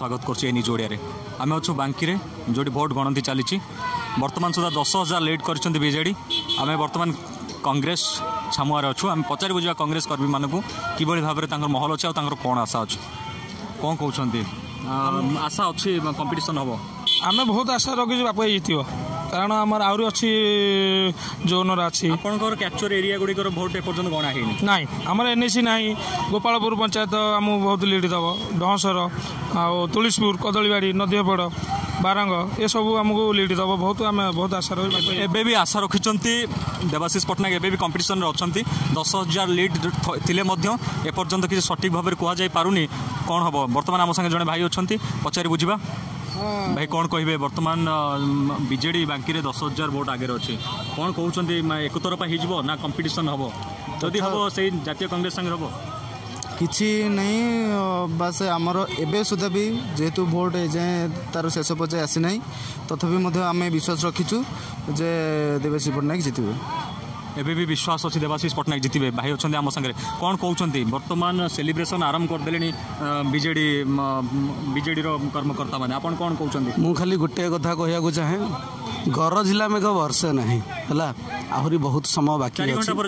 स्वागत कर निज ओडिया आम अच्छु बांकी जो भोट गणति चली बर्तमान सुधा 10,000 लीड कर बीजेडी आम बर्तमान कांग्रेस छामुआर अच्छु आम पचारि बुझा कांग्रेस कर्मी मानक कि भाव में महल अच्छे और कौन आशा अच्छे कौन कहते आशा अच्छी कंपिटिशन हम आम बहुत आशा रखी बापू जीत कारण आमर आहरी अच्छी जोन अच्छी आपंकर कैप्चर एरिया गुड़िकर भोट एपर्तन गणा है ना आमर एनएसी ना गोपालपुर पंचायत आम बहुत लीड दब डहसर आ तुलसीपुर कदलीबाड़ी नदीपड़ बारंग ये सब आमको लीड दब बहुत आम बहुत आशा रही एबे भी आशा रखिंट देवाशीष पट्टनायक एबे भी कंपिटिशन अच्छा 10,000 लीड थिले एपर्तंत किसी सठिक भाव में कहुई पारुनी कौन हम बर्तमान आम संगे जड़े भाई अच्छा पचारि बुझा भाई कौन कहे बर्तमान बीजेडी बांकी 10,000 भोट आगे अच्छे कौन कहते एक तरफा हो ना कंपिटिशन हम जदि हम से जातीय कांग्रेस संगे हम किसी नहीं बस आमर एबे सुधा भी जेहेतु भोट जाए तार शेष पर्याय आसी ना तथापि आम विश्वास रखीचु जे देवाशीष पट्टनायक जितबे एबे भी विश्वास अच्छी देवाशीष पट्टनायक जितबे भाई अच्छा आम संगे कौन कहते बर्तमान सेलिब्रेशन आरंभ करदे बीजेडी बीजेडी कर्मकर्ता मैंने आपन कौन कहते मु खाली गोटे कथा कहया चाहे घर जिला मेघ वर्षे ना है आहरी बहुत समय बाकी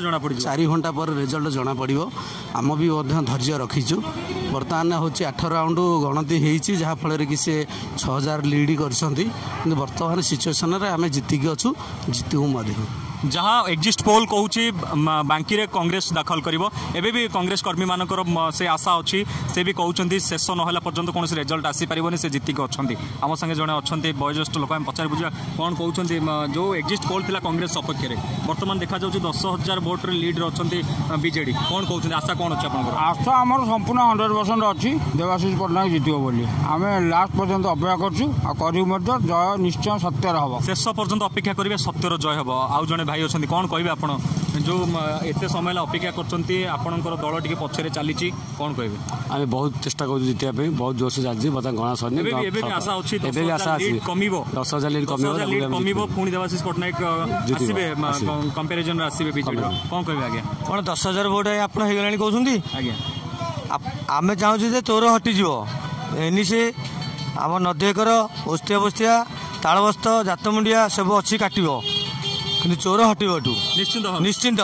4 घंटा पर रिजल्ट जना पड़ो आम भी धैर्य रखीचु बर्तमान हूँ 8 राउंड गणति होती जहाँफल कि सी 6,000 लीड कर बर्तमान सिचुएसन आम जीतिकी अच्छु जीतू जहाँ एक्जिस्ट पोल कहूँ बांकी रे कांग्रेस दाखल करिवो एबे भी कांग्रेस कर्मी मानकर से आशा अच्छी से भी कहते शेष नहला पर्यंत कौन रिजल्ट आसी पारिबोनी से जीतिक अच्छा आम संगे जड़े अच्छा वयोज्येष्ठ लोक पचारि बुझा कौन कहते जो एक्जिस्ट पोल थिला कांग्रेस सपक्ष में बर्तमान देखा जाऊँ 10,000 भोट लीड अच्छा बीजेडी कौन कहते आशा कौन अच्छे आप आशा आम संपूर्ण 100% अच्छी देवाशीष पट्टनायक जितब बोली आम लास्ट पर्यंत अपेक्षा करूँ जय निश्चय सत्यर हम शेष पर्यंत अपेक्षा करेंगे सत्यर जय हम आउ जड़े भाई अच्छा कौन कहे आप जो एत समय अपेक्षा कर दल टी पछरे चली कौन कहे आम बहुत चेष्टा कर जीतिया बहुत जोर से चलती बता गणा सरनी आशा अच्छी 10,000 लीड कम पुणी देवाशीष पट्टनायक आसवे कंपेरिजन आसवे बीजेपी कौन कहे आज्ञा कौन 10,000 भोट आप कहते आज्ञा आम चाहूँ चोर हटिज एनसी आम नदीकर ओस्तिया बस्तिया तालबस्त जातमुंडिया सब अच्छी काटो कि चोर हटो निश्चिंत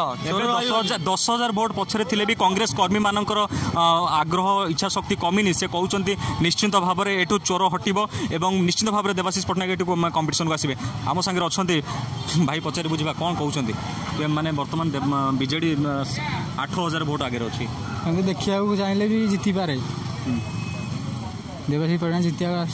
10,000 भोट पछरे थिले भी कांग्रेस कर्मी मानकर आग्रह इच्छा शक्ति कमिनी से कहते निश्चिंत भाव में एठू चोर हटो एवं निश्चिंत भाव में देवाशीष पट्टनायक एठू कंपिटिशन को आसवे आम संगे अच्छा भाई पचारि बुझा कौन कहते माने बर्तमान बीजेडी 8,000 भोट आगे अच्छी देखा चाहिए भी जीति पारे देवाशीष पट्टनायक जीतिया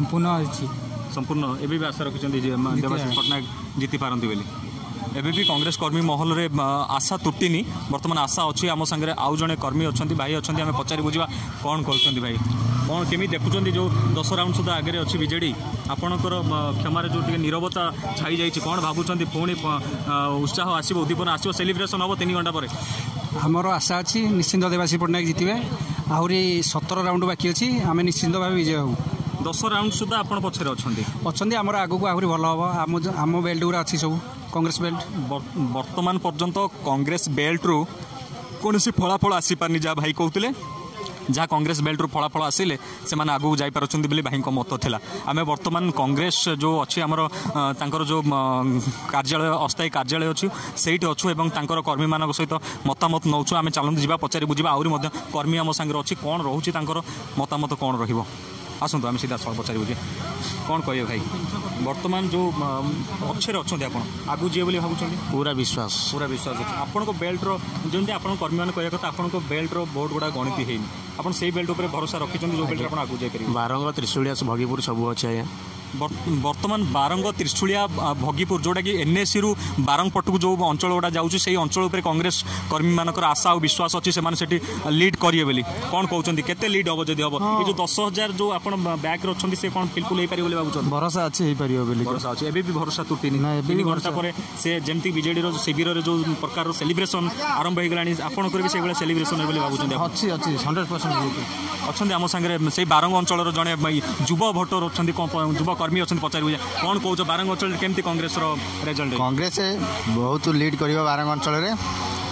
संपूर्ण एबे भी आशा रखिंट देवाशीष पट्टनायक जीति पारती बोली एबे भी कांग्रेस कर्मी महल में आशा तुटिनी बर्तमान आशा अच्छी आम संगे आउ जड़े कर्मी अच्छा भाई अच्छा आम पचारि बुझा कौन कहते भाई कौन केमी देखुं जो 10 राउंड सुधा आगे अच्छी बीजेडी आपणकर क्षमार जो नीरवता छाई जाइए कौन भावुं पुणी उत्साह आसो उद्दीपना आसो सेलिब्रेशन हम 3 घंटा पर आमर आशा अच्छी निश्चिंत देवाशीष पट्टनायक जितबे आहरी 17 राउंड बाकी अच्छी आम निश्चिंत भाव विजय हूँ 10 राउंड सुधा आप पछरे अच्छा आमर आगू आहरी भल हम आम बेल्ट गुरा अच्छी सब कांग्रेस बेल्ट वर्तमान पर्यंत कांग्रेस बेल्ट रु कौन सी फलाफल आसी पारनी जहाँ भाई कहते जहाँ कांग्रेस बेल्ट रु फलाफल आसिले से आगू जापार भाई मत था आम बर्तमान कांग्रेस जो अच्छी आमर जो कार्यालय अस्थायी कार्यालय अच्छी से अच्छु और कर्मी मान सहित मतामत नौ आम चलते जावा पचारि बुझा आहरी कर्मी आम सागर अच्छी कौन रोचे मतामत कौन रही आसतु आम सीधा पचारि बुझे कौन कहे भाई बर्तमान जो अच्छे अच्छा आप आगू जी भावुं पूरा विश्वास अच्छे आपको बेल्ट रमी आप कर्मी मैंने कह कथा आपको बेल्ट भोट गुड़ा गणति है आप से बेल्ट उपर भरोसा रखिंट जो बेल्ट आप आगू जाइए बारंग त्रिशूलिया भगीपुर सब अच्छे आज्ञा बर्तमान बारंग त्रिशूलिया भगीपुर जोटा कि एनएसी रु बारंग पटक जो अंचल गुड़ा जाऊँगी से अंचल उपर कांग्रेस कर्मी मानकर आशा और विश्वास अच्छी से लीड करेंगे बोली कौन कहते केते लीड हम जब हम ये जो 10,000 जो आप बैक अच्छा से कौन फिलफुल हो पारे भावुँ भरोसा अच्छी भरोसा अच्छे एबी भी भरोसा तुटिनी 3 घंटा पर से जमती बीजेडी शिविर जो प्रकार सेलिब्रेशन आरंभ हो गलानी आपंकर भी से सेलिब्रेशन हो भावुँ अच्छी 100% अच्छा आम सागर से बारंग अंचल जड़े युवा भोटर अच्छा युवा कर्मी अच्छा पचारि बुझा कौन कौच बारंग अंचल केमती कांग्रेस रिजल्ट कांग्रेस बहुत लीड कर बारंग अंचल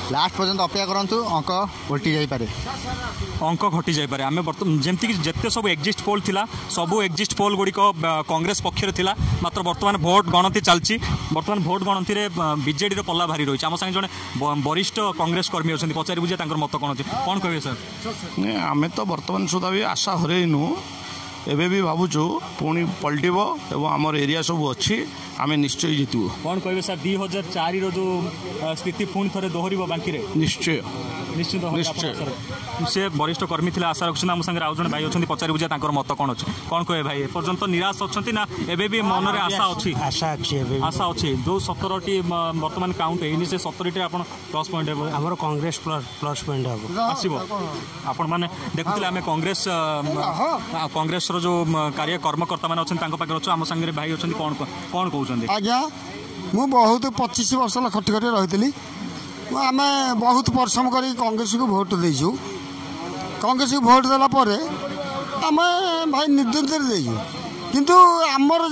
लास्ट पर्यंत अपेक्षा करूँ अंक उल्टी जापे अंक घटी जापे आम जमीक जिते सब एक्जिट पोल थिला सबू एक्जिट पोल गुड़िक कांग्रेस पक्षर थिला मात्र बर्तमान भोट गणति चलती बर्तमान भोट गणति बीजेडी पल्ला भारी रही आम संगे जड़े वरिष्ठ कांग्रेस कर्मी अच्छा पचारि बुझे मत कौन अच्छे कौन कहे सर आम तो बर्तमान सुधा भी आशा हरइनु एबे भी भावुँ पुणी पलटिब एवं आमर एरिया सब अच्छी आम निश्चय जीतु कौन कहे सर 2004 जो स्थिति पुणी थे दोहर बाकी निश्चय निश्चित निश्चय से वरिष्ठ कर्मी थे आशा रखुच्च आम संगे आज भाई अच्छा पचारि बुझे मत कौन अच्छे कौन कहे भाई एपर्यंत निराश अच्छा ना एबे भी मन में आशा अच्छी आशा अच्छी जो 17टी बर्तमान काउंट है से 17टी आप प्लस पॉइंट आमर कांग्रेस प्लस पॉइंट हम आसो आपण मैंने देखुले आम कांग्रेस कांग्रेस जो कार्य कर्मकर्ता मैंने अच्छा पाखे अच्छे आम संगे भाई अच्छा कौन कौन कहते आज्ञा मु बहुत 25 वर्ष खटी खटी रही आम बहुत परिश्रम कर कांग्रेस को भोट देचु कांग्रेस को भोट देलापर आम भाई निर्द्वंद देचु किंतु आमर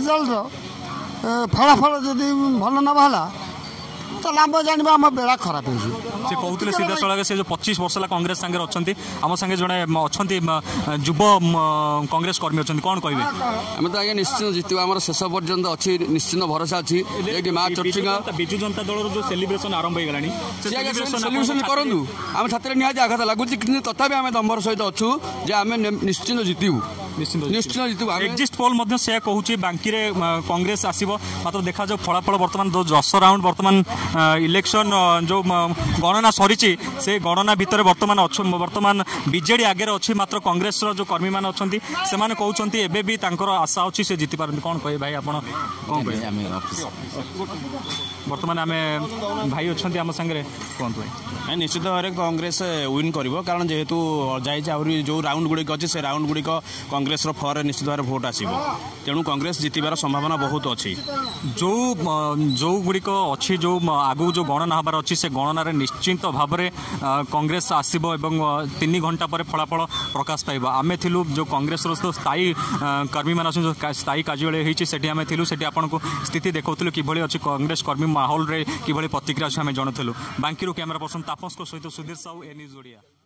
रिजल्ट फलाफल जदि भल न बाहला ताले आम जानवा आम बेड़ा खराब हो से कहते सीधा सड़क से जो 25 वर्ष कांग्रेस सागर अच्छा आम संगे जड़े अच्छा युव कांग्रेस कर्मी अच्छा कौन कहे आम तो आगे निश्चित जीतु आम शेष पर्यंत अच्छी निश्चित भरोसा अच्छी विजु जनता दल जो सेलिब्रेशन आरंभ हो गलानी सेलिब्रेशन करूँ आम छात्र निहाती आघात लगुच तथापि आम दम्भर सहित अच्छु जे आम निश्चित जीतु निश्चित जीतु एक्जिट पोल से कहूँ बांकी कांग्रेस आसो मात्र देखा जाओ फलाफल बर्तमान 10 राउंड बर्तमान इलेक्शन जो गणना सरी से गणना भितर बर्तमान बीजेडी आगे अच्छी मात्र कांग्रेस जो कर्मी मान अच्छा से कहते एबे भी आशा अच्छी से जीति पारती कौन कहे भाई आप कौन कहे बर्तमान आम भाई अच्छा आम संगे कहतु भाई निश्चित भाव कांग्रेस विन कर कारण जेहेतु जाए जो राउंड गुड़िक अच्छे से राउंड गुड़िक कांग्रेस फर निश्चित भाव भोट आसो तेणु कांग्रेस जितबार संभावना बहुत अच्छी जो गुड़िक अच्छी जो आगु जो गणना हबार अच्छी से गणना निश्चित भाव में कांग्रेस आसब एवं 3 घंटा पर फलाफल प्रकाश पाइब आमे थिलु जो कांग्रेस स्थायी कर्मी मान जो स्थायी कार्यालय होती आम थिलु से आपन को स्थिति देखौथिलु किभଳି अच्छी कांग्रेस कर्मी माहौल रे किभଳି प्रतिक्रिया अच्छे आम जणुलु बांकी कैमेरा पर्सन तापस सहित सुधीर साहू ए न्यूज ओडिया।